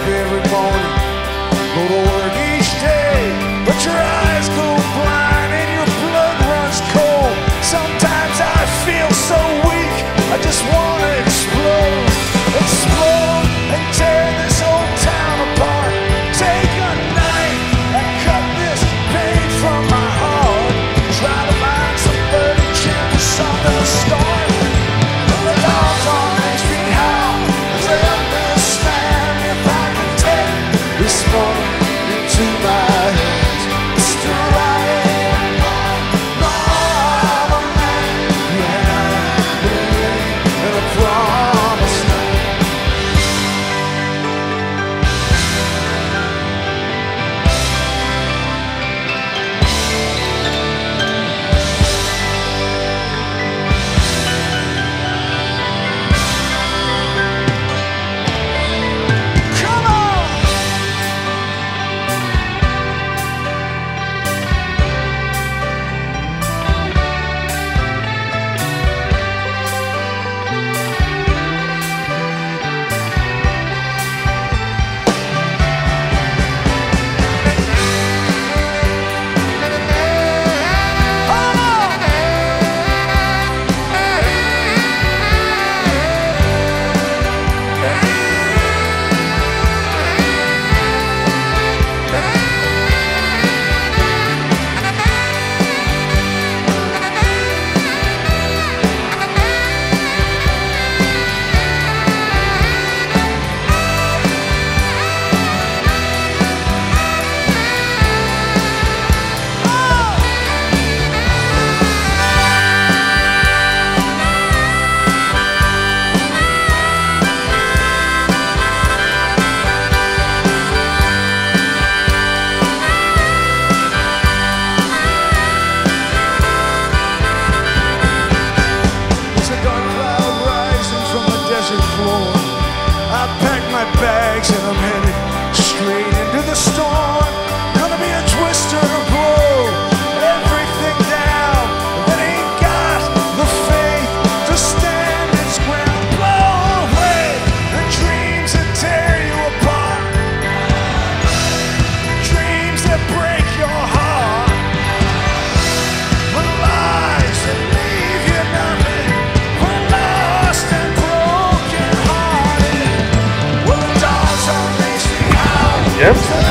up every morning, go to work each day, but your eyes go blind and your blood runs cold. Sometimes I feel so weak, I just wanna explode, explode and tear this old town apart. Take a knife and cut this pain from my heart. Try to find some virgin, something to start. The dogs on Main Street howl, 'cause they understand if I can take this moment into my hands. It's the writing on a man, yeah, and a promise land. Come on! I pack my bags and I'm headed straight into the storm. Gonna be a twist or a blow, everything down that ain't got the faith to stand its ground. Blow away the dreams that tear you apart, dreams that break your heart, the lies that leave you nothing. We're lost and broken hearted. Well, the dogs on Main Street howl. Yep.